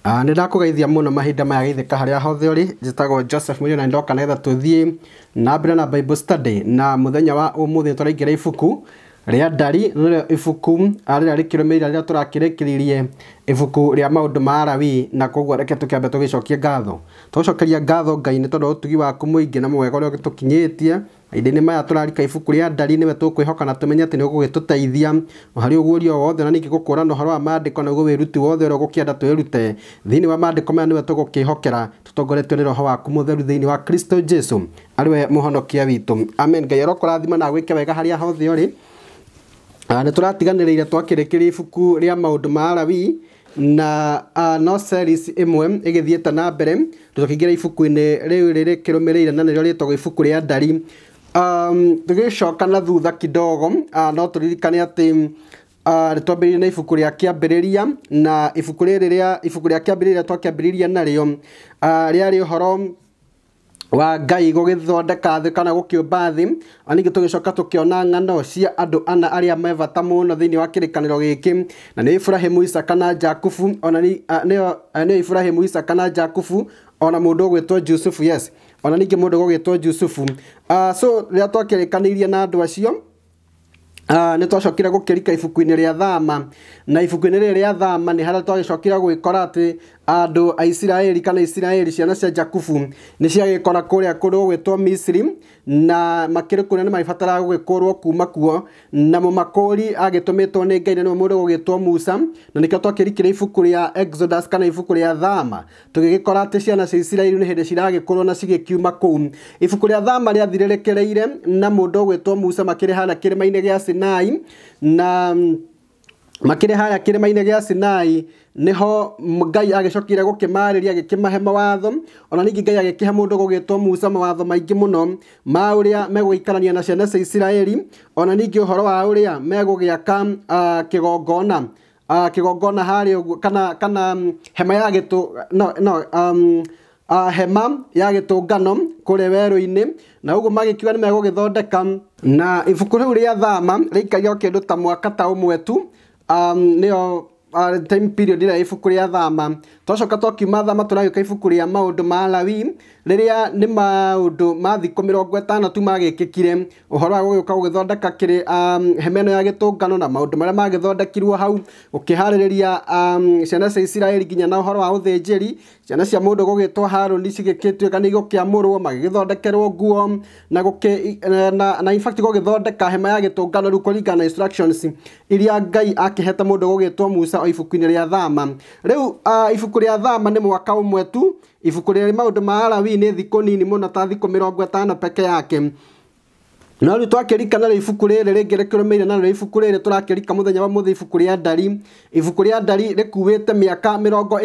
Nĩndakũgeithia mũno mahinda maya gĩthĩka harĩa hothe ũrĩ. Njĩtagwo Joseph Mũirũ na ndoka nĩgetha tũthiĩ na mbere na Bible study, na mũthenya wa ũmũthĩ tũraingĩra ibuku rĩa ndari, nĩrĩo ibuku rĩrĩa rĩkĩrũmĩrĩire rĩrĩa tũrakĩrĩkĩrĩirie ibuku rĩa maũndũ ma Alawii, na koguo reke tũkĩambe tũgĩcokie ngatho. Tũcokeria ngatho Ngai nĩ tondũ ũtugi waku mũingĩ na mwega ũrĩa ũgĩtũkinyĩtie ihinda-inĩ maya tũrarika ibuku rĩa ndari, nĩwe tũkwĩhoka na tũmenye atĩ nĩ ũgũgĩtũteithia harĩ ũguũrio wothe, na ningĩ gũkũrana ũhoro wa maandĩko na wĩruti wothe ũrĩa ũgũkĩenda twĩrute thĩinĩ wa maandĩko maya, nĩwe tũgũkĩhokera tũtongoretio nĩ Roho waku mũtheru thĩinĩ wa Kristo Jesu arĩwe mũhonokia witũ. Amen. Ngai arokũrathima na gwĩke wega harĩa hothe ũrĩ. Nĩ tũratiganĩrĩire twakĩrĩkĩria ibuku rĩa maũndũ ma Alawii, na no series imwe ĩgĩthiĩte na mbere. Tũkĩingĩra ibuku-inĩ rĩu rĩrĩkĩrũmĩrĩire na nĩrĩo rĩtagwo ibuku rĩa ndari. Tũgĩcoka na thutha kidogo, no tũririkane atĩ twambĩrĩirie na ibuku rĩa kĩambĩrĩria, na ibuku rĩrĩ ibuku rĩa kĩambĩrĩria twakĩambĩrĩirie narĩo rĩarĩ ũhoro wa Ngai gũgĩthondeka thĩ kana gũkĩũmba thĩ, na ningĩ tũgĩcoka tũkĩona ng'ano cia andũ ana arĩa me bata mũno thĩinĩ wa kĩrĩkanĩro gĩkĩ, na nĩ Ibrahimu, Isaka na Jakubu, ona nĩ Ibrahimu, Isaka na Jakubu, ona mũndũ ũgwĩtwo Jusufu, yes, ona ningĩ mũndũ ũgwĩtwo Jusufu. So rĩrĩa twakĩrĩkanĩirie na andũ acio, nĩ twacokire gũkĩrika ibuku-inĩ rĩa Thama, na ibuku-inĩ rĩrĩ rĩa Thama nĩ harĩa twagĩcokire gwĩkora atĩ andũ a Isiraeli kana Isiraeli, ciana cia Jakubu, nĩ ciagĩkora kũrĩa kũndũ gwĩtwo Misiri, na makĩrĩ kũrĩa nĩ magĩbataraga gũgĩkũrwo kuma kuo, na mũmakũri agĩtũmĩtwo nĩ Ngai, na nĩwe mũndũ ũgwĩtwo Musa, na nĩkĩo twakĩrikire ibuku rĩa Exodus kana ibuku rĩa Thama, tũgĩgĩkora atĩ ciana cia Isiraeli nĩ hĩndĩ ciragĩkũrwo na cigĩkiuma kũu. Ibuku rĩa Thama rĩathirĩrĩkĩrĩire na mũndũ ũgwĩtwo Musa makĩrĩ harĩa kĩrĩma-inĩ gĩa Sinai, na makĩrĩ harĩa kĩrĩma-inĩ gĩa Sinai nĩho Ngai agĩcokire gũkĩmarĩria, agĩkĩmahe mawatho, ona ningĩ Ngai agĩkĩhe mũndũ gũgĩtwo Musa mawatho maingĩ mũno ma ũrĩa megũikarania na ciana cia Isiraeli, ona ningĩ ũhoro wa ũrĩa megũgĩaka kĩgongona harĩa ũguo, kana hema ya hema ya gĩtũngano kũrĩa werũ-inĩ, na ũguo magĩkiuga nĩ megũgĩthondeka. Na ibuku rĩu rĩa Thama rĩikaire kĩndũ ta mwaka ta ũmwe tu, nĩyo time period ĩrĩa ibuku rĩa Thama. Twacoka twakiuma Thama tũragĩũka ibuku rĩa maũndũ ma Alawii, rĩrĩa nĩ maũndũ ma thikũ 50 tu magĩkĩkire, ũhoro wa gũgĩũka gũgĩthondeka hema ĩno ya gĩtũngano, na maũndũ marĩa magĩthondekirwo hau, gũkĩharĩrĩria ciana cia Isiraeli nginya na ũhoro wa ũthĩnjĩri, ciana cia mũndũ gũgĩtwo Harũni cigĩtuĩka nĩ igũkĩamũrwo, magĩgĩthondekerwo nguo, na in fact gũgĩthondeka hema ya gĩtũngano rĩu kũringana na instructions iria Ngai akĩhete mũndũ gũgĩtwo Musa o ibuku-inĩ rĩa Thama. Rĩu ibuku rĩa Thama nĩ mwaka ũmwe tu. Ibuku rĩa maũndũ ma Alawii nĩ thikũ nini mũno, ta thikũ 50 peke yake. No rĩu twakĩrika na ibuku rĩrĩ rĩngĩ rĩkĩrũmĩrĩire, na ibuku rĩrĩ tũrakĩrika mũthenya wa mũthĩ, ibuku rĩa ndari. Ibuku rĩa ndari rĩkuĩte mĩaka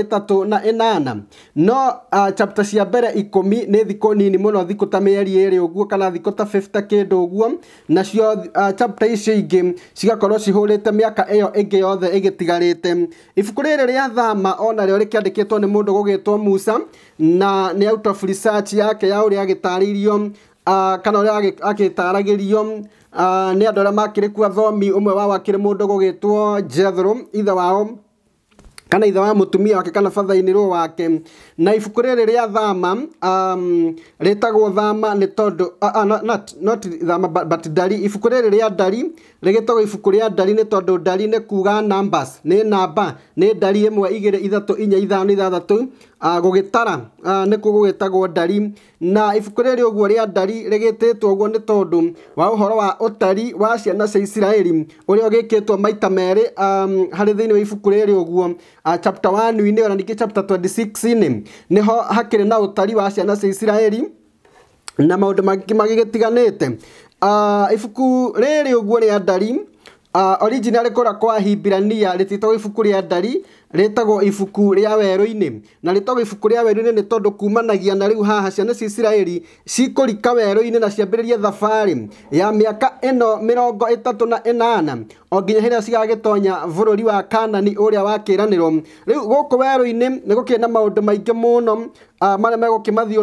38, no chapter cia mbere 10 nĩ thikũ nini mũno, thikũ ta mĩeri 2 ũguo, kana thikũ ta 50 kĩndũ ũguo, nacio chapter icio ingĩ cigakorwo cihũrĩte mĩaka ĩyo ĩngĩ yothe ĩgĩtigarĩte. Ibuku rĩrĩ rĩa Thama ona rĩo rĩkĩandĩkĩtwo nĩ mũndũ gũgĩtwo Musa, na nĩ out of research yake ya ũrĩa agĩtarĩirio kana ũrĩa agĩtaragĩrio nĩ andũ arĩa makĩrĩ kuo athomi. Ũmwe wao akĩrĩ mũndũ gũgĩtwo Jethro, ithe wao kana ithe wa mũtumia wake kana father-in-law wake. Na ibuku rĩrĩ rĩa Thama rĩtagwo Thama nĩ tondũ not Thama but ndari. Ibuku rĩrĩ rĩa ndari rĩgĩtagwo ibuku rĩa ndari nĩ tondũ ndari nĩ kuga numbers, nĩ namba, nĩ ndari 1 2 3 4 5 6 gũgĩtara nĩkuo gũgĩtagwo ndari. Na ibuku rĩrĩ ũguo rĩa ndari rĩgĩtĩtwo ũguo nĩ tondũ wa ũhoro wa ũtari wa ciana cia Isiraeli ũrĩa ũgĩkĩtwo maita merĩ harĩ thĩinĩ wa ibuku rĩrĩ ũguo. Chapter 1 ona ningĩ chapter 26 nĩho hakĩrĩ na ũtari wa ciana cia Isiraeli na maũndũ mangĩ magĩgĩtiganĩte. Ibuku rĩrĩ ũguo rĩa ndari original kũrĩa kwa Hibirania rĩtĩtwo ibuku rĩa ndari, rĩtagwo ibuku rĩa werũ-inĩ, na rĩtagwo ibuku rĩa werũ-inĩ nĩ tondũ kumanagia na rĩu haha ciana cia Isiraeli cikũrika werũ-inĩ na ciambĩrĩrie thabarĩ ya mĩaka ĩno 38 o nginya hĩrĩa cigagĩtonya bũrũri wa Kanani ũrĩa wa kĩĩranĩro. Rĩu gũkũ werũ-inĩ nĩ gũkĩrĩ na maũndũ maingĩ mũno marĩa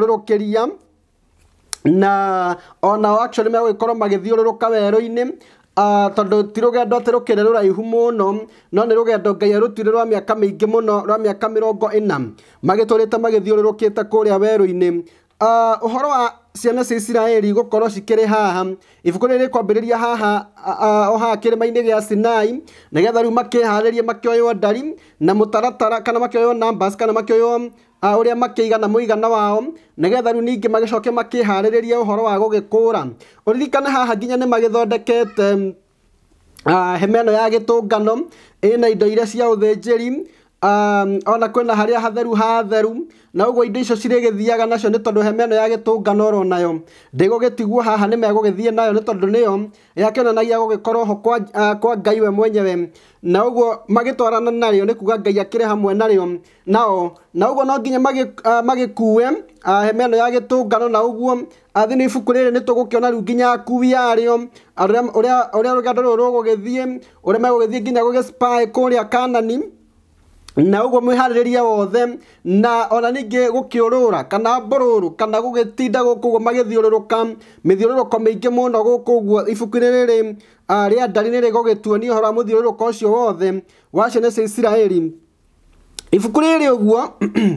megũkĩmathiũrũrũkĩria, na ona actually megũgĩkorwo magĩthiũrũrũka werũ-inĩ tondu ti rugendo ati rukire ruraihu muno no ni rugendo Ngai arutire rwa miaka mingi muno rwa miaka 40 magiturite magithiururukite kuria weru-ini. Uhoro wa ciana cia Isiraeli gukorwo cikiri haha ibuku riri kwambiriria haha o haha kirima-ini gia Sinai nigetha riu makiharirie makioywo ndari na mutaratara kana makioywo numbers kana makioywo uria makiigana muigana wao nigetha riu ningi magicoke makiharirie uhoro wa gugikura. Uririkane haha nginya ni magithondekete hema ino ya gitungano ina indo iria cia uthinjiri ona kwena haria hatheru na uguo indo icio cirigithiaga nacio ni tondu hema ino ya gitungano ro nayo ndigugitiguo haha ni megugithie nayo ni tondu niyo yakionanagia gugikorwo ho kwa Ngai we mwenyewe na uguo magitwarana nario ni kuga Ngai akire hamwe nario nao na uguo no nginya magikue hema ino ya gitungano na uguo athi ni ibuku riri ni tugukiona riu nginya akui ario uria rugendo ruru rugugithie uria megugithie nginya gugispy kuria Kanani na uguo mwihaririria wothe na ona ningi gukiurura kana mbururu kana gugitinda guku magithiururuka mithiururuko mingi muno guku guo ibuku riri ria ndari niri gugituonia uhoro wa muthiururuko ucio wothe wa ciana cia Isiraeli. Ibuku riri uguo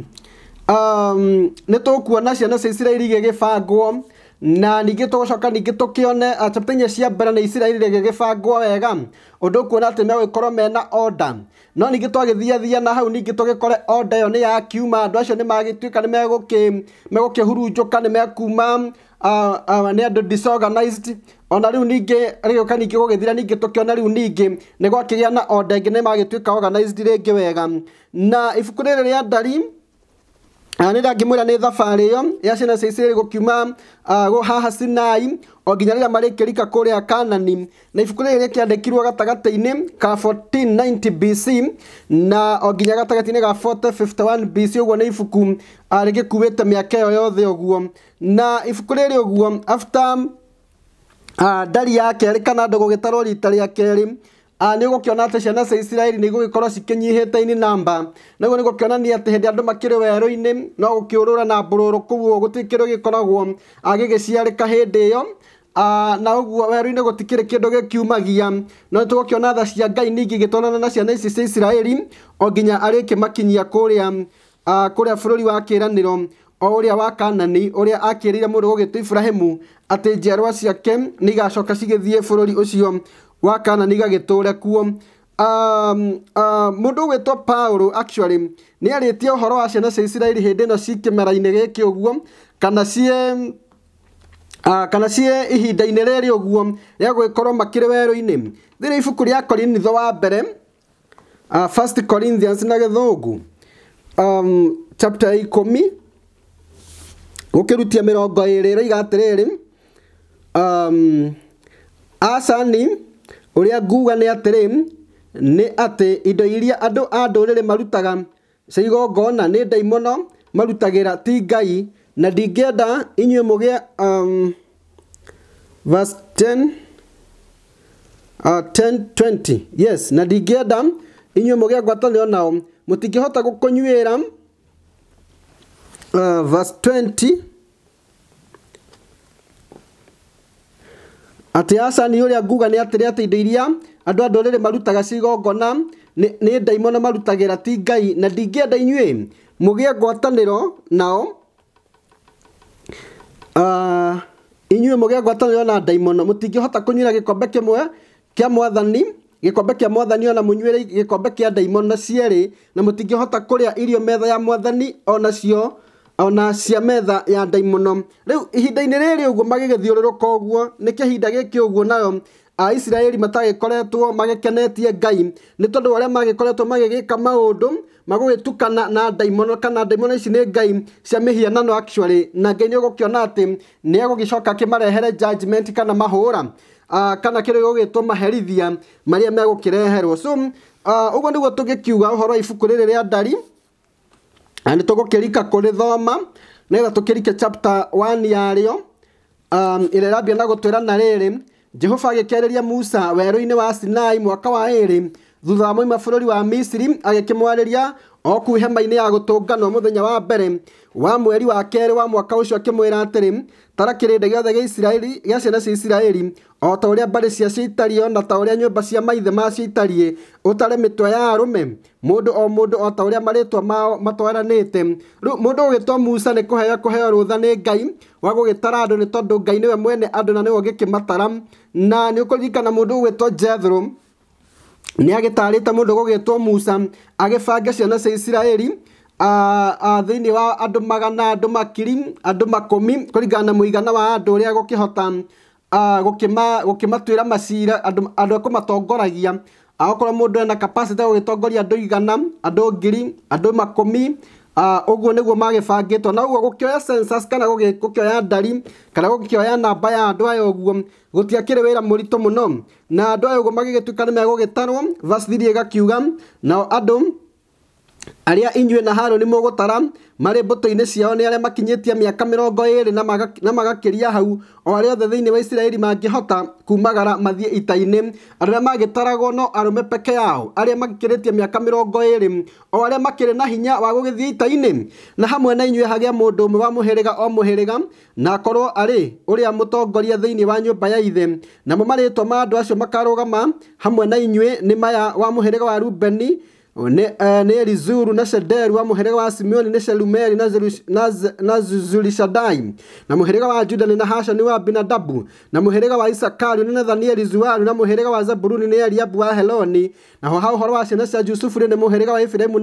ni tukuona ciana cia Isiraeli gigibangwo na ningi tugucoka ningi tukione chapter cia mbere na Isiraeli gigibangwo wega undu kuona ati megwikorwo mena order no ningi twagithia na hau ningi tugikore order yo ni ya kiuma andu acio ni magituika ni megukihurunjuka ni mekuma ni andu disorganized ona riu ningi rioka ningi gugithira ningi tukiona riu ningi ni gwakigia na order ingi ni magituika organized ringi wega na ibuku riri ria ndari ni ndangimwira ni thabari iyo ya ciana cia Isiraeli gukiuma haha Sinai o nginya riria marikirika kuria Kanani na ibuku riri kiandikirwo gatagati-ini ka 1490 BC na o nginya gatagati-ini ga 4051 BC uguo ni ibuku rigikuite miaka iyo yothe uguo na ibuku riri uguo after ndari ya keri kana ndogo gitarwo rita ria keri ni ugukiona ati ciana cia Isiraeli ni gugikorwo cikinyihite ini namba naguo ni gukionania ati hindi andu makiri weru-ini no gukiurura na mbururu kuguo gutikiro gikoragwo gigiciarika hindi iyo na uguo weru-ini gutikiri kindu gikiumagia no tugukiona tha cia Ngai ningi gitwarana na ciana ici cia Isiraeli o nginya arikimakinyia kuria bururi wa kiraniro o uria wa Kanani uria akirire mundu gugitu Ibrahimu ati njiarwa ciake ni gacoka cigithie bururi ucio wa Kanani gagiture kuo. Mundu gwitwo Paulo actually ni aritie uhoro wa ciana cia Isiraeli hindi no cikimera-ini giki uguo kana cie ihinda-ini riri uguo ya gwikorwo makiri weru-ini thiri ibuku ria Korintho wa mbere 1 Corinthians na githungu chapter 10 gukirutia 20 raiga atiriri asani uria nguga ni atiri ni ati indo iria andu a nduriri marutaga cia igongona ni ndaimono marutagira ti Ngai na ndingenda inyue mugie verse 10:20 yes na ndingenda inyue mugie ngwatanio nao mutingihota gukunyuira verse 20 ati asani uria nguga ni atiri ati indo iria andu a nduriri marutaga cia igongona ni ndaimono marutagira ti Ngai na ndingenda inyue mugie ngwataniro nao inyue mugie ngwataniro na ndaimono mutingihota kunyuira gikombe kimwe kia mwathani gikombe kia mwathani ona munyuire gikombe kia ndaimono cieri na mutingihota kuria irio metha ya mwathani ona cia metha ya ndaimono. Riu ihinda-ini riri uguo magigithiururuka uguo ni kihinda giki uguo nayo Isiraeli matagikoretwo magikenetie Ngai ni tondu aria magikoretwo magigika maundu magugitukana na ndaimono kana ndaimono ici ni ngai cia mihianano actually na Ngai ni ugukiona ati ni agugicoka kimarehere judgment kana mahura kana kiri gugitwo maherithia maria megukireherwo. So uguo niguo tugikiuga uhoro ibuku riri ria ndari ani tugukirika kurithoma nega tukirike chapter 1 yario ire rabia na gutwira na riri Jehova agikeriria Musa weru-ini wa Sinai mwaka wa 2 thutha wa moima bururi wa Misiri agikimwariria oku hema-ini ya gutungano muthenya wa mbere wa mweri wa 2 wa mwaka ucio akimwira atiri tara kirinde giothe gia Isiraeli gia ciana cia Isiraeli o ta ũrĩa mbarĩ cia ciaitario na ta ũrĩa nyũmba cia maithe maciaitarie ũtare mĩtwe ya arũme mũndũ o ta ũrĩa marĩtwa mao matwaranĩte. Rĩu mũndũ ũgĩtwo Musa nĩ kũheo rũtha nĩ Ngai wa gũgĩtara andũ nĩ tondũ Ngai nĩwe mwene andũ na nĩwe ũgĩkĩmatara. Na nĩ ũkũririkana mũndũ ũgĩtwo Jethro nĩ agĩtarĩte mũndũ ũgĩtwo Musa agĩbanga ciana cia Isiraeli thĩinĩ wa andũ magana, andũ makiri, andũ makũmi kũringana na mũigana wa andũ ũrĩa gũkĩhota gũkĩmatuĩra macira andũ akũmatongoragia. Akorwo mũndũ ena capacity gũgĩtongoria andũ igana, andũ ngiri, andũ makũmi, ũguo nĩguo magĩbangĩtwo. Na ũguo gũkĩoya census kana gũkĩoya ndari kana gũkĩoya namba ya andũ aya ũguo gũtiakĩrĩ wĩra mũritũ mũno. Na andũ aya ũguo magĩgĩtuĩka nĩ megũgĩtarwo, verse 3 ĩgakiuga nao andũ arĩa inyuĩ na Harũni mũgũtara marĩ mbũtũ-inĩ ciao nĩ arĩa makinyĩtie mĩaka 20 na magakĩria hau, o arĩa othe thĩinĩ wa Isiraeli mangĩhota kumagara mathiĩ ita-inĩ. Andũ arĩa magĩtaragwo no arũme peke yao arĩa makĩrĩtie mĩaka 20, o arĩa makĩrĩ na hinya wa gũgĩthiĩ ita-inĩ. Na hamwe na inyuĩ hagĩa mũndũ ũmwe wa mũhĩrĩga o mũhĩrĩga na akorwo arĩ ũrĩa mũtongoria thĩinĩ wa nyũmba ya ithe. Namo marĩtwa ma andũ acio makarũgama hamwe na inyuĩ nĩ maya: wa mũhĩrĩga wa Rubeni nĩ Elizuru, na Shederu; wa mũhĩrĩga wa Simeoni nĩ Shelumeli na Zurishadai; na mũhĩrĩga wa Juda nĩ Nahashoni wa Abinadabu; na mũhĩrĩga wa Isakaru nĩ Nethanieli Zuaru; na mũhĩrĩga wa Zabuluni nĩ Eliabu wa Heloni. Naho ha ũhoro wa ciana cia Jusufu nĩ mũhĩrĩga wa Efiraimu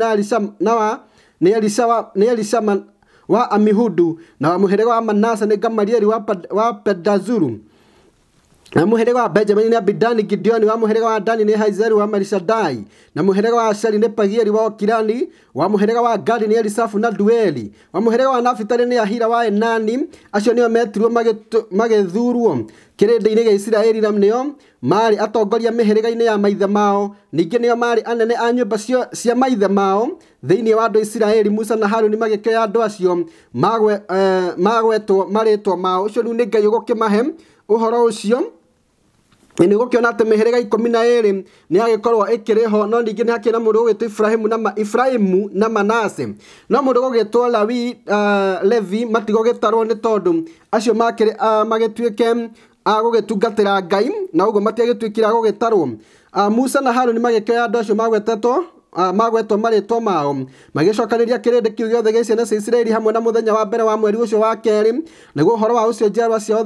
nĩ Elishama wa Amihudu; na wa mũhĩrĩga wa Manase nĩ Gamalieli wa Pedazuru; na mũhĩrĩga wa Benjamini nĩ Abidani Gideoni; wa mũhĩrĩga wa Dani nĩ Haizeru wa Marishadai; na mũhĩrĩga wa Asheri nĩ Pagieli wa Okirani; wa mũhĩrĩga wa Gadi nĩ Elisafu na Dueli; wa mũhĩrĩga wa Nafitali nĩ Ahira wa Enani. Acio nĩo metirwo magĩthurwo kĩrĩndĩ-inĩ gĩa Isiraeli, na nĩo marĩ atongoria mĩhĩrĩga-inĩ ya maithe mao. Ningĩ nĩo marĩ anene a nyũmba cia maithe mao thĩinĩ wa andũ Isiraeli. Musa na Harũni magĩkĩoya andũ acio magwetwo marĩtwa mao. Ũcio rĩu nĩ Ngai ũgũkĩmahe ũhoro ũcio. Nĩ gũkĩona atĩ mĩhĩrĩga 12 nĩ yagĩkorwo ĩkĩrĩho, no ningĩ nĩ hakĩrĩ na mũndũ ũgwĩtwo Efraimu na Manase. No mũndũ ũgwĩtwo Levi matigũgĩtarwo nĩ tondũ acio magĩtuĩke gũgĩtungatĩra Ngai, na ũguo matiagĩtuĩkire gũgĩtarwo. Musa na Harũni magĩkĩoya andũ acio magwetwo marĩtwa mao, magĩcokanĩria kĩrĩndĩ kĩu gĩothe gĩa ciana cia Isiraeli hamwe na mũthenya wa mbere wa mweri ũcio wa kerĩ, nĩguo ũhoro wa ũcio njiarwa ciao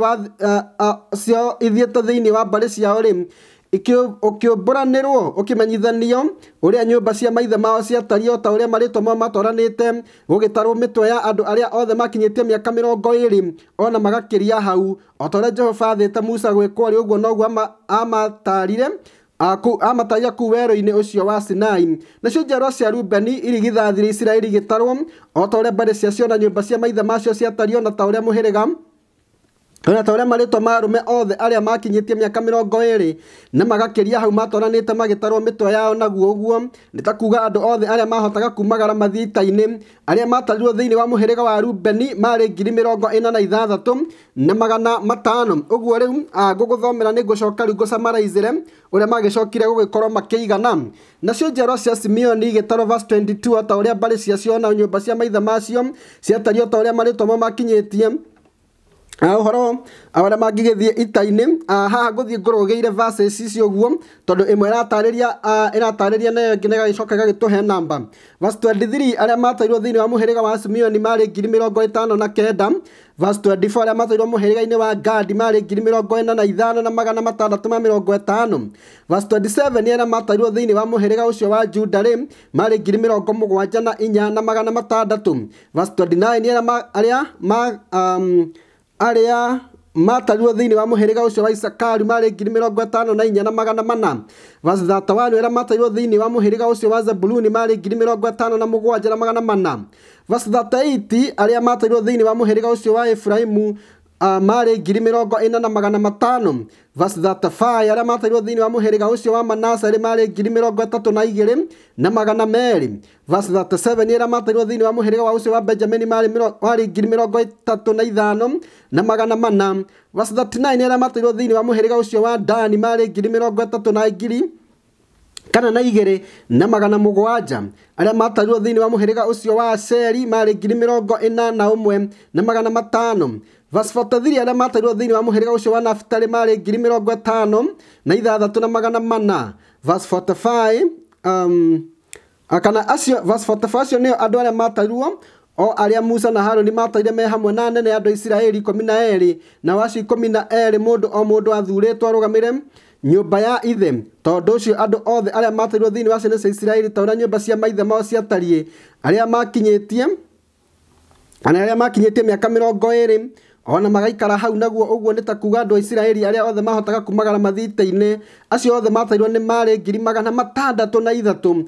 ithiĩte thĩinĩ wa mbarĩ ciao ũkĩũmbũranĩrwo ũkĩmenyithanio ũrĩa nyũmba cia maithe mao ciatario, ta ũrĩa marĩtwa mao matwaranĩte, gũgĩtarwo mĩtwe ya andũ arĩa othe makinyĩtie mĩaka 20 ona magakĩria hau, o ta ũrĩa Jehova athĩte Musa gwĩkwo. Rĩ ũguo noguo amatarire kũu werũ-inĩ ũcio wa Sinai. Nacio njiarwa cia Rubeni irigithathire Isiraeli igĩtarwo o ta ũrĩa mbarĩ ciacio na nyũmba cia maithe macio ciatario, na ta ũrĩa mũhĩrĩga ona ta ũrĩa marĩtwa ma arũme othe arĩa makinyĩtie mĩaka 20 na magakĩria hau matwaranĩte magĩtarwo mĩtwe yao. Naguo ũguo nĩ ta kuuga andũ othe arĩa mahotaga kumagara mathiĩ ita-inĩ arĩa matarirwo thĩinĩ wa mũhĩrĩga wa Rubeni marĩ 46,500. Ũguo rĩu ngũgũthomera nĩ ngũcoka rĩu ngũcamarizĩre ũrĩa magĩcokire gũgĩkorwo makĩigana. Nacio njiarwa cia Simeoni igĩtarwo verse 22 o ta ũrĩa mbarĩ ciacio na nyũmba cia maithe macio ciatario, ta ũrĩa marĩtwa mao makinyĩtie ũhoro arĩa mangĩgĩthiĩ ita-inĩ. Haha ngũthiĩ ngũrũgĩire verses icio ũguo, tondũ ĩmwe ĩratarĩria nayo ĩngĩ na ĩgagĩcoka ĩgagĩtũhe namba. Verse 23 arĩa matarirwo thĩinĩ wa mũhĩrĩga wa Simeoni marĩ 59,000. Verse 24 arĩa matarirwo mũhĩrĩga-inĩ wa Gadi marĩ 45,650. Verse 27 arĩa matarirwo thĩinĩ wa mũhĩrĩga ũcio wa Juda marĩ 74,600. Verse 29 arĩa matarirwo thĩinĩ wa mũhĩrĩga ũcio wa Isakaru marĩ 54,400. Verse 31 arĩa matarirwo thĩinĩ wa mũhĩrĩga ũcio wa Zabuluni marĩ 57,400. Verse 38 arĩa matarirwo thĩinĩ wa mũhĩrĩga ũcio wa Efraimu marĩ 40,500. Verse 35 arĩa matarirwo thĩinĩ wa mũhĩrĩga ũcio wa Manase marĩ 32,200. Verse 37 arĩa matarirwo thĩinĩ wa mũhĩrĩga wa ũcio wa Benjamini marĩ 35,400. Verse 39 arĩa matarirwo thĩinĩ wa mũhĩrĩga ũcio wa Dani marĩ 32,700. Arĩa matarirwo thĩinĩ wa mũhĩrĩga ũcio wa Asheri marĩ 41,500. verse 43 arĩa matarirwo thĩinĩ wa mũhĩrĩga ũcio wa Nafitali marĩ 50,400. Verse 45 kana acio verse 45 acio nĩo andũ arĩa matarirwo o arĩa Musa na Harũni matarire me hamwe na anene andũ Isiraeli 12 na wacio 12 mũndũ o mũndũ athurĩtwo arũgamĩre nyũmba ya ithe. Tondũ ũcio andũ othe arĩa matarirwo thĩinĩ wa ciana cia Isiraeli ta ũrĩa nyũmba cia maithe mao ciatariĩ arĩa makinyĩtie mĩaka 20 ona magaikara hau, naguo ũguo nĩ ta kuuga andũ a Isiraeli arĩa othe mahotaga kumagara mathita-inĩ acio othe matarirwo nĩ marĩ 603,550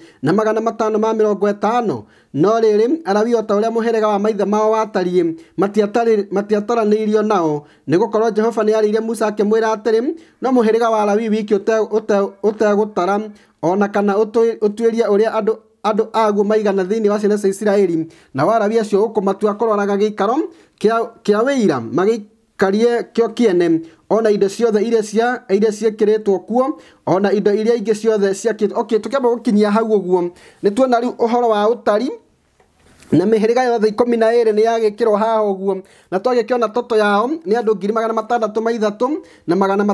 no rĩrĩ Alawii o ta ũrĩa mũhĩrĩga wa maithe mao watariĩ matiataranĩirio nao, nĩgũkorwo Jehova nĩarĩire Musa akĩmwĩra atĩrĩ no mũhĩrĩga wa Alawii wiki ũtegũtara ona kana ũtuĩrie ũrĩa andũ aguo maigana thĩinĩ wa ciana cia Isiraeli, na Alawii acio ũkũmatua kũroraga gĩikaro kĩa wĩira magĩikarie kĩo kĩene ona indo ciothe iria ciĩkĩrĩtwo kuo ona indo iria ingĩ ciothe ciakĩtwo. Okay, tũkĩamba gũkinyia hau ũguo nĩtuona rĩu ũhoro wa ũtari na mĩhĩrĩga yothe 12 nĩ yagĩkĩrwo haha ũguo, na twagĩkĩona toto yao nĩ andũ 603,500 na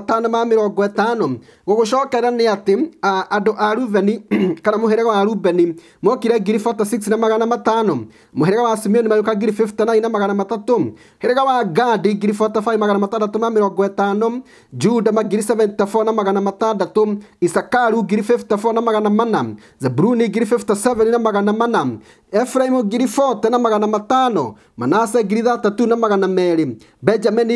550. Gũgũcokera nĩ atĩ andũ a Rubeni kana mũhĩrĩga wa Rubeni mokire 46,500, mũhĩrĩga wa Simeoni magĩũka 59,300, mũhĩrĩga wa Gadi 45,650, Juda 74,600, Isakaru 54,400, Zabuloni 57,400, Efraimu 40,500, Manase 32,200, Benjamini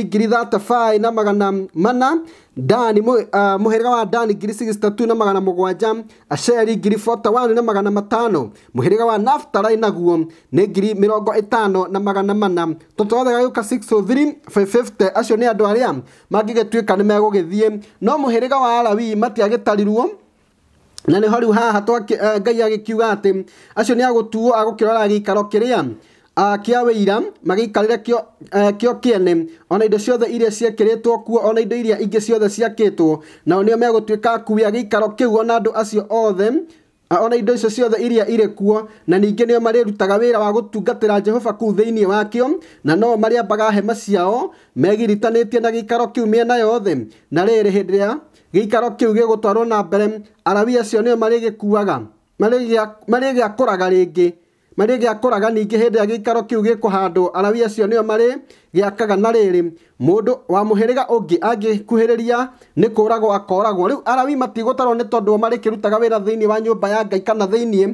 35,400, Dani mũhĩrĩga wa Dani 63,700, Asheri 41,500, mũhĩrĩga wa Naftali naguo nĩ 50,400. Totothe gagĩũka 603,550. Acio nĩ andũ arĩa mangĩgĩtuĩka nĩ megũgĩthiĩ, no mũhĩrĩga wa Alawii matiagĩtarirwo, na nĩ rĩu haha Ngai agĩkiuga atĩ acio nĩ agũtuo agũkĩrora gĩikaro kĩrĩa kĩa wĩira magĩikarĩre kĩo kĩene ona indo ciothe iria ciĩkĩrĩtwo kuo ona indo iria ingĩ ciothe ciakĩtwo, nao nĩo megũtuĩka akui a gĩikaro kĩu ona andũ acio othe ona indo icio ciothe iria irĩ kuo, na ningĩ nĩo marĩrutaga wĩra wa gũtungatĩra Jehova kũu thĩinĩ wakĩo, na no marĩambaga hema ciao megiritanĩtie na gĩikaro kĩu mĩena yothe. Na rĩrĩ hĩndĩ ĩrĩa gĩikaro kĩu gĩgũtwarwo na mbere, Alawii acio nĩo marĩgĩkuaga marĩgĩakũraga rĩngĩ marĩgĩakũraga ningĩ hĩndĩ ĩrĩa gĩikaro kĩu gĩkũhandwo. Alawii acio nĩo marĩgĩakaga. Na rĩrĩ mũndũ wa mũhĩrĩga ũngĩ angĩkuhĩrĩria nĩ kũragwo akoragwo. Rĩu Alawii matigũtarwo nĩ tondũ marĩkĩrutaga wĩra thĩinĩ wa nyũmba ya Ngai kana thĩinĩ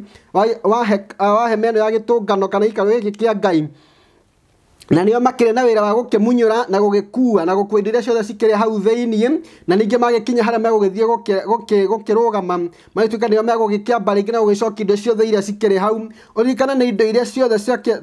wa hema ĩno ya gĩtũngano kana gĩikaro gĩkĩ kĩa Ngai, na nĩo makĩrĩ na wĩra wa gũkĩmunyũra na gũgĩkua na gũkua indo iria ciothe cikĩrĩ hau thĩinĩ, na ningĩ magĩkinya harĩa megũgĩthiĩ gũkĩrũgama magĩtuĩka nĩo megũgĩkĩamba rĩngĩ na gũgĩcokia indo ciothe iria cikĩrĩ hau. Ũririkane nĩ indo iria ciothe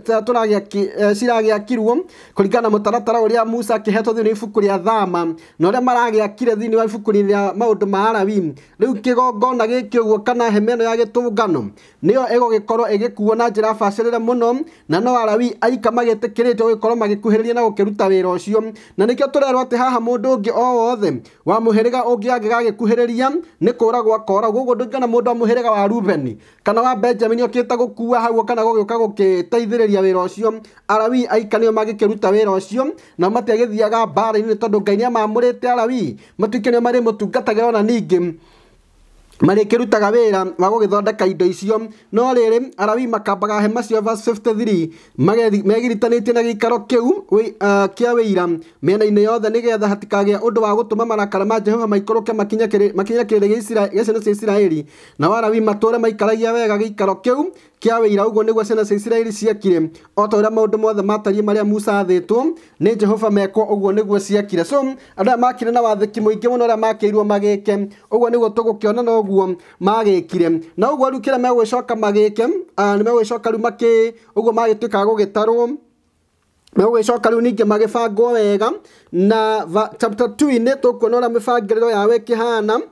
ciragĩakirwo kũringana na mũtaratara ũrĩa Musa akĩhetwo thĩinĩ wa ibuku rĩa Thama na ũrĩa maragĩakire thĩinĩ wa ibuku rĩa maũndũ ma Alawii. Rĩu kĩgongona gĩkĩ ũguo kana hema ĩno ya gĩtũngano nĩyo ĩgũgĩkorwo ĩgĩkuo na njĩra bacĩrĩre mũno, na no Alawii aika magĩtĩkĩrĩtwo gũkorwo magĩkuhĩrĩria na gũkĩruta wĩra ũcio. Na nĩkĩo tũrerwo atĩ haha mũndũ ũngĩ o wothe wa mũhĩrĩga ũngĩ angĩgagĩkuhĩrĩria nĩ kũragwo akoragwo. Ũguo ndũngĩona mũndũ wa mũhĩrĩga wa Rubeni kana wa Benjamini okĩte gũkua hau kana gũgĩũka gũgĩteithĩrĩria wĩra ũcio. Alawii aika nĩo magĩkĩruta wĩra ũcio na matiagĩthiaga mbara-inĩ, tondũ Ngai nĩamamũrĩte Alawii matuĩke nĩo marĩmũtungatagĩra ona ningĩ marĩkĩrutaga wĩra wa gũgĩthondeka indo icio. No rĩrĩ Alawii makambaga hema cio verse 53 megiritanĩtie na gĩikaro kĩu kĩa wĩira mĩena-inĩ yothe, nĩgetha hatikagĩa ũndũ wa gũtũma marakara ma Jehova maikũrũke makinya kĩrĩndĩ gĩa ciana cia Isiraeli, na Alawii matũũre maikaragia wega gĩikaro kĩu kĩa wĩira. Ũguo nĩguo ciana cia Isiraeli ciekire, o ta ũrĩa maũndũ mothe matariĩ marĩa Musa athĩtwo nĩ Jehova mekwo, ũguo nĩguo ciekire. So andũ aya makĩrĩ na wathĩki mũingĩ mũno ũrĩa makĩirwo magĩke, ũguo nĩguo tũgũkĩona na ũguo magĩkire. Na ũguo rĩu kĩrĩa megũgĩcoka magĩke nĩ megũgĩcoka rĩu ũguo magĩtuĩka gũgĩtarwo, megũgĩcoka rĩu ningĩ magĩbangwo wega. Na chapter 2-inĩ tũkuona ũrĩa mĩbangĩrĩro yao ĩkĩhana,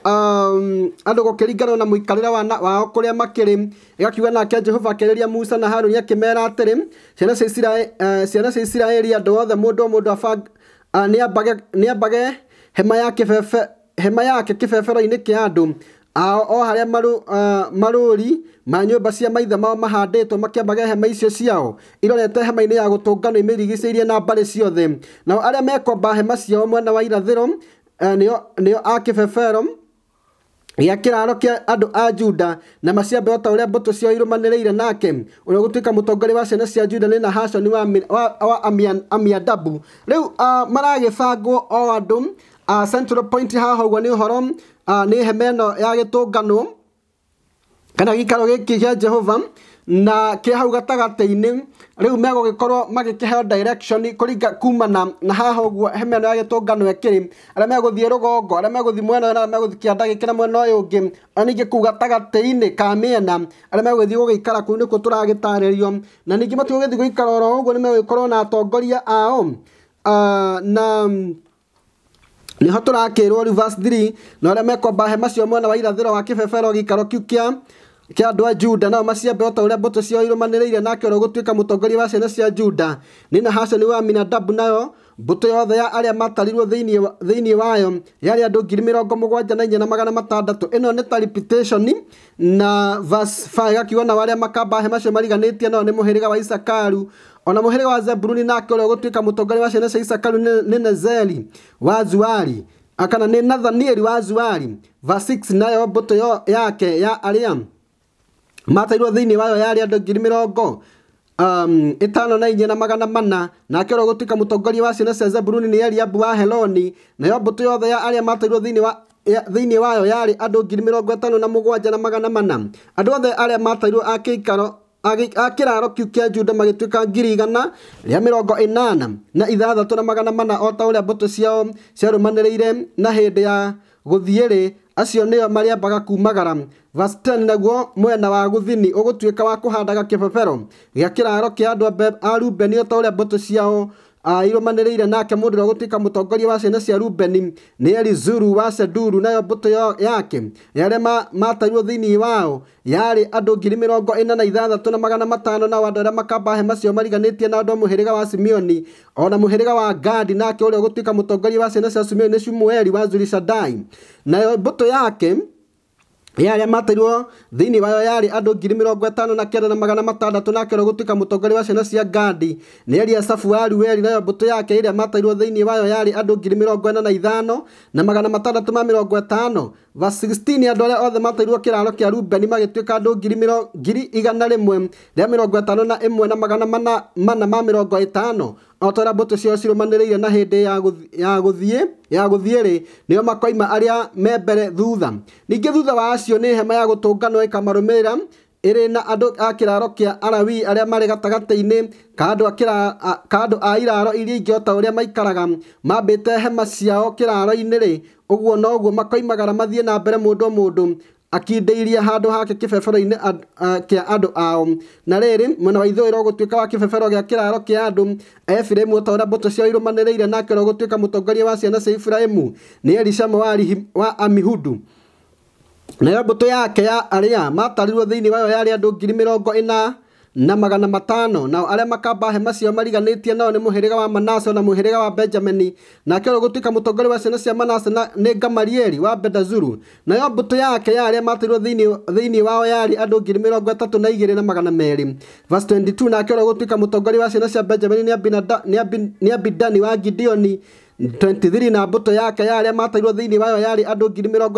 andũ gũkĩringana na mũikarĩre wao kũrĩa makĩrĩ. Ĩgakiuga nake Jehova akĩarĩria Musa na Harũni akĩmera atĩrĩ, ciana cia Isiraeli andũ othe mũndũ o mũndũ nĩambage hema yake kĩbebero-inĩ kĩa andũ o haria maruri ma nyumba cia maithe mao mahandĩtwo makĩambaga hema icio ciao irorete hema-inĩ ya gũtũnganwo imirigicĩirie na mbarĩ ciothe. Nao arĩa mekwamba hema ciao mwena wa irathĩro nĩo a kĩbebero gĩa kĩraro kĩa andũ a Juda na maciambe o ta ũrĩa mbũtũ ciao irũmanĩrĩire nake ũrĩa gũtuĩka mũtongoria wa ciana cia Juda nĩ Nahashoni wa Amiadabu. Rĩu maragĩbangwo o andũ central point haha ũguo nĩ ũhoro nĩ hema ĩno ya gĩtũngano kana gĩikaro gĩkĩ kĩa Jehova na kĩ hau gatagatĩ-inĩ. Rĩu megũgĩkorwo magĩkĩheo direction kumana na haha ũguo hema ĩno ya gĩtũngano ĩkĩrĩ, arĩa megũthiĩ rũgongo, arĩa megũthiĩ mwena ũyũ na arĩa megũthiĩ kĩanda gĩkĩ na mwena ũyũ ũngĩ, na ningĩ kũu gatagatĩ-inĩ ka mĩena arĩa megũthiĩ gũgĩikara kũu nĩkuo tũragĩtarĩrio, na ningĩ matigũgĩthiĩ gũikara oro ũguo, nĩ megũgĩkorwo na atongoria ao na niho turakirwo rĩu verse 3 na arĩa mekwamba hema cio mwena wa irathĩro wa kĩbebero gĩikaro kĩu kĩa andũ a Juda nao maciambe o ta ũrĩa mbũtũ ciao irũmanĩrĩire nake ũrĩa gũtuĩka mũtongoria wa ciana cia Juda nĩ Nahashoni wa Aminadabu. Nayo mbũtũ yothe ya arĩa matarirwo thĩinĩ wayo yarĩ andũ 74,600. ĩno nĩ ta repetition na verse 5 gakiuga na arĩa makamba hema cio mariganĩtie nao nĩ mũhĩrĩga wa Isakaru, ona mũhĩrĩga wa Zebuluni nake ũrĩa gũtuĩka mũtongoria wa ciana cia Isakaru nĩ Nezeri wa Zuari akana nĩ Nathanieli wa Zuari. Verse 6 nayo mbũtũ yake ya arĩa matairwo thĩinĩ wayo yarĩ andũ 54,400. Nake ũrĩa gũtuĩka mũtongoria wa ciana cia Zebuluni nĩ Eliabu wa Heloni. Nayo mbũtũ yothe ya arĩa matairwo thĩinĩ wayo yarĩ andũ 57,400. Andũ othe arĩa matairwo a kĩraro kĩu kĩa Juda magĩtuĩka 186,400 o ta ũrĩa mbũtũ ciao ciarũmanĩrĩire na hĩndĩ ya gũthiĩ-rĩ, acio nĩo marĩambaga kumagara. Verse 10 naguo mwena wa gũthini ũgũtuĩka wa kũhandaga kĩbebero gĩa kĩraro kĩa andũ a Rubeni o ta ũrĩa mbũtũ ciao irũmanĩrĩire nake mũndũ ũrĩa gũtuĩka mũtongoria wa ciana cia Rubeni nĩ Elizuru wa Seduru. Nayo mbũtũ yake yarĩa matairwo thĩinĩ wao yarĩ andũ 46,500. nao andũ arĩa makamba hema cio mariganĩtie na andũ a mũhĩrĩga wa Simeoni ona mũhĩrĩga wa Gadi nake ũrĩa gũtuĩka mũtongoria wa ciana cia Simeoni nĩ Shumueli wa Zurishadai. Nayo mbũtũ yake yarĩa matairwo thĩinĩ wayo yarĩ andũ 59,600. nake ũrĩa gũtuĩka mũtongoria wa ciana cia Gadi nĩ Eliasafu wa Arueli. Nayo mbũtũ yake ĩrĩa matairwo thĩinĩ wayo yarĩ andũ 45,650. Verse 16 andũ arĩa othe matairwo kĩraro kĩa Rubeni magĩtuĩka andũ 151,450 o ta ũrĩa mbũtũ ciao cirũmanĩrĩire na hĩndĩ ya gũthiĩ-rĩ, nĩo makoima arĩa me mbere thutha. Ningĩ thutha wa acio nĩ hema ya gũtũnganwo ĩkamarũmĩrĩra ĩrĩ na andũ a kĩraro kĩa Alawii arĩa marĩ gatagatĩ-inĩ ka andũ a iraro iria ingĩ o ta ũrĩa maikaraga mambĩte hema ciao kĩraro-inĩ-rĩ, ũguo noguo makoimagara mathiĩ na mbere mũndũ o mũndũ akindĩirie handũ hake kĩbebero-inĩ kĩa andũ ao. Na rĩrĩ mwena wa ithũĩro gũtuĩka wa kĩbebero gĩa kĩraro kĩa andũ a Efiraimu o ta ũrĩa mbũtũ ciao irũmanĩrĩire nake ũrĩa gũtuĩka mũtongoria wa ciana cia Efiraimu nĩ Elishama wa Amihudu. Nayo mbũtũ yake ya arĩa matarirwo thĩinĩ wayo yarĩ andũ 40,500. Nao arĩa makamba hema ciao mariganĩtie nao nĩ mũhĩrĩga wa Manase na mũhĩrĩga wa Benjamini. Nake ũrĩa gũtuĩka mũtongoria wa ciana cia Manase nĩ Gamalieli wa Bedazuru. Nayo mbũtũ yake ya arĩa matairwo thĩinĩ wao yarĩ andũ 32,200. Verse 22 nake ũrĩa gũtuĩka mũtongoria wa ciana cia Benjamini nĩ Abidani wa Gideoni. 23 na mbũtũ yake ya arĩa matairwo thĩinĩ wayo yarĩ andũ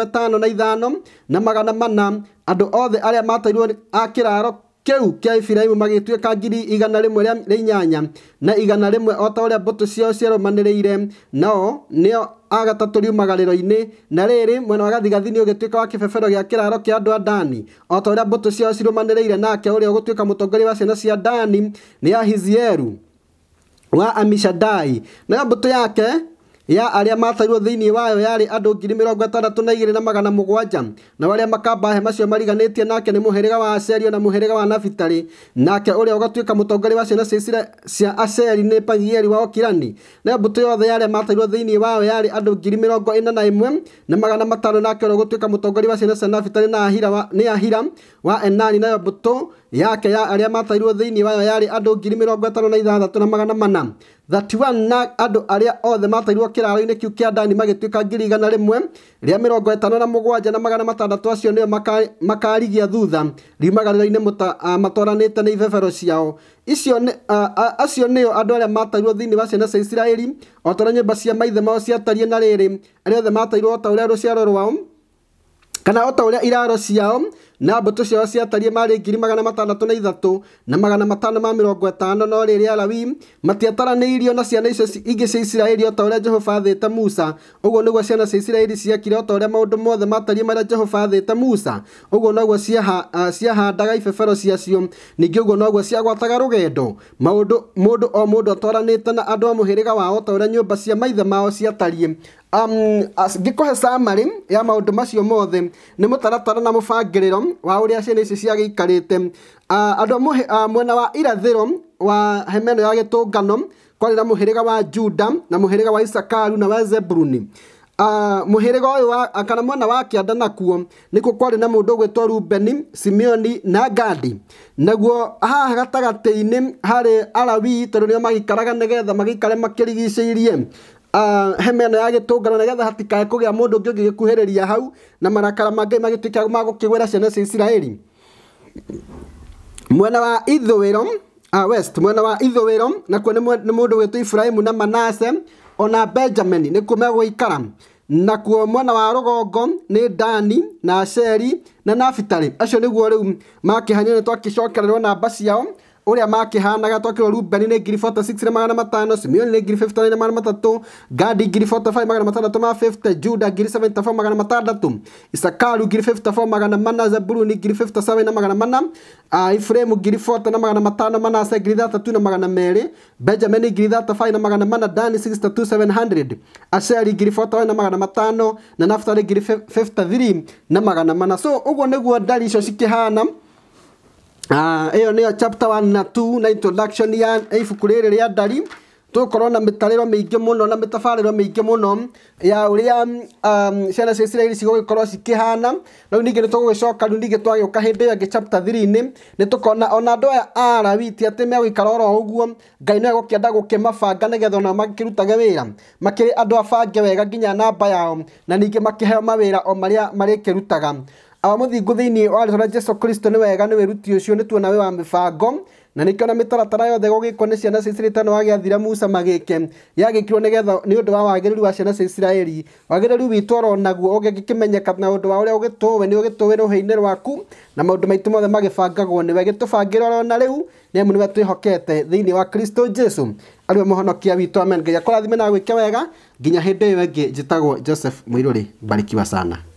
55,400. Andũ othe arĩa matairwo a kĩraro kĩu kĩa Efiraimu magĩtuĩka 108,100 na 100 o ta ũrĩa mbũtũ ciao ciarũmanĩrĩire, nao nĩo a gatatũ riumagarĩro-inĩ. Na rĩrĩ mwena wa gathigathini ũgĩtuĩka wa kĩbebero gĩa kĩraro kĩa andũ a Dani o ta ũrĩa mbũtũ ciao cirũmanĩrĩire nake ũrĩa gũtuĩka mũtongoria wa ciana cia Dani nĩ Ahizieru wa Amishadai. Nayo mbũtũ yake ya arĩa matairwo thĩinĩ wayo yarĩ andũ 62,700. na arĩa makamba hema cio mariganĩtie nake nĩ mũhĩrĩga wa Asheri na mũhĩrĩga wa Nafitali. Nake ũrĩa ũgatuĩka mũtongoria wa ciana cia Asheri nĩ Pagieli wa Okirani. Nayo mbũtũ yothe ya arĩa matairwo thĩinĩ wayo yarĩ andũ 41,500. nake ũrĩa ũgatuĩka mũtongoria wa ciana cia Nafitali nĩ Ahira wa Enani. Nayo mbũtũ yake ya aria matairwo thiini wayo yari andu 56,400 31 na andu aria othe matairwo kiraro-ini kiu kia ndani magituika 100,000 ria 57,600 acio nio makarigia thutha riumagariro-ini matwaranite ni ivevero ciao acio nio andu aria matairwo thiini wa ciana cia Israeli o ta nyumba cia maithe mao ciatarie na riri aria othe matairwo ta uria ruciaro rwao kana o ta uria iraro ciao na mbuto ciao ciatarie mari 603 na 550 no riria Alawii matiataraniirio na ciana icio ingi cia Israeli o ta uria Jehova athite Musa uguo niguo ciana cia Israeli ciekire o ta uria maundu mothe matarie maria Jehova athite Musa uguo noguo ciahandaga ibebero ciacio ningi uguo noguo ciagwataga rugendo mundu o mundu atwaranite na andu a muhiriga wao ta uria nyumba cia maithe mao ciatarie ngikuhe summary ya maundu macio mothe ni mutaratara na mubangiriro wa uria ciana ici ciagĩikarĩte andu mwena wa irathĩro wa hemeno ya gĩtũngano kwari na muhiriga wa Juda na muhiriga wa Isakaru na wa Zebuluni muhiriga uyu kana mwena wa kĩanda nakuo nikuo kwari na mundu gwitwo Rubeni, Simeoni na Gadi naguo haha gatagati-ini hari Alawii tondu nio magikaraga nigetha magikare makirigicĩirie hemeno ya gĩtũngano nigetha hatikae kũgĩa mũndũ ũngĩ ũngĩgĩkuhĩrĩria hau na marakara mangĩ magĩtuĩka magũkĩgwĩra ciana cia Isiraeli. Mwena wa ithũĩro west mwena wa ithũĩro nakuo nĩ mũndũ wĩtwo Efraimu na Manase ona Benjamin nĩkuo megũikara nakuo mwena wa rũgongo nĩ Dani na Asheri na Nafitali acio nĩguo rĩu makĩhanyo twakĩcokererwo namba ciao uria makihanaga twakirwo Rubeni ni 46,500 Simeoni ni 59,300 Gadi 45,650 Juda 74,600 Isakaru 54,400 Zebuluni 57,400 Efraimu 40,500 Manase 32,200 Benjamin 35,400 Dani 62,700 Asheri 40,500 na Naftali 53,400 so uguo niguo ndari icio cikihana iyo niyo chapter 1 na 2 na introduction ya ibuku riri ria ndari tukorwo na mitariro miingi muno na mitabariro miingi muno ya uria ciana cia Israeli cigũgĩkorwo cikihana riu ningi nitũgũgicoka riu ningi twagĩũka hindi ĩyo chapter 3 ni tukona ona andu aya Alawii ti ati megũikara oro ũguo Ngai no egũkĩenda gũkĩmabanga nigetha ona makĩrutage wĩra makĩrĩ andu abange wega nginya namba yao na ningi makĩheo mawĩra o maria marĩkĩrutaga muthingu thiini wa rĩtwa rĩa Jesu Kristo ni wega ni wiruti ucio ni tuona we wa mibango na nikio na mitaratara yothe gũgĩkwo ni ciana cia Israeli tano wagĩathira Musa magĩke yagĩkirwo nigetha ni undu wa wagĩrĩru wa ciana cia Israeli wagĩrĩru witũ oro naguo ũgĩkĩmenyeka na undu wa ũrĩa ũgĩtũwe ni ũgĩtũwe rũhĩ-inĩ rwaku na maundu maitũ mothe magĩbangagwo niwe gĩtũbangĩra oro na rĩu nĩ amu niwe twĩhokete thiini wa Kristo Jesu ariwe mũhonokia witũ amen. Ngai akũrathime na gwĩke wega nginya hindi ĩyo ĩngĩ njĩtagwo Joseph Muiruri. Barikiwa sana.